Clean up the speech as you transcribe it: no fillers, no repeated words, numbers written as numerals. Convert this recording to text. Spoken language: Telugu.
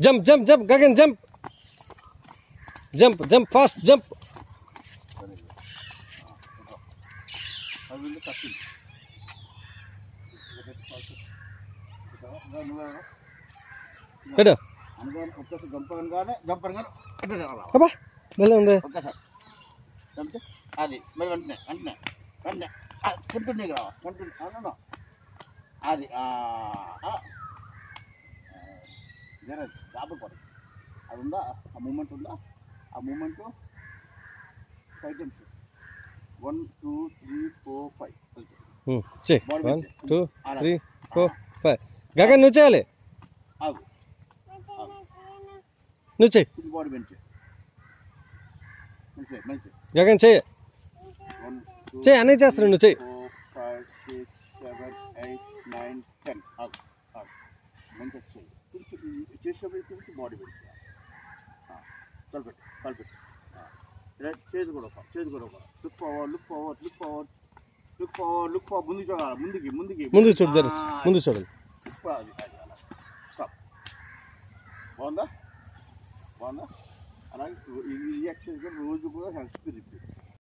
Jump, jump, jump, Gagan, jump. Jump, jump, fast, jump. Ada? Apa? Belum deh. అది మరి వెంటనే వెంటనే వెంటనే కంటిన్యూ రావా కంటిన్యూ అది జర రాబోదు అది ఉందా ఆ మూమెంట్ ఉందా ఆ మూమెంట్ 5 times 1 2 3 4 5 చెయ్ 1 2 3 4 5 గగన్ నువ్వు చేయాలి ఆగు నువ్వు చెయ్ బాడీ బెంచ్ మంచి గగన్ చెయ్యి చెయ్యి అన్నీ చేస్తాను నువ్వు చెయ్యి 4 5 6 7 8 9 10 ఆగు ఆగు మంచి చెయ్యి చేసేటప్పుడు కొంచెం బాడీ బెంచ్ కలిపెట్టు కలిపెట్టు చేతి కూడా look forward look forward look forward look forward look forward ముందుకు చూడాలి ముందుకు చూడు ముందు చూడాలి స్టాప్ బాగుందా అలాగే ఈ రియాక్షన్ రోజు కూడా హెల్త్ రిపీట్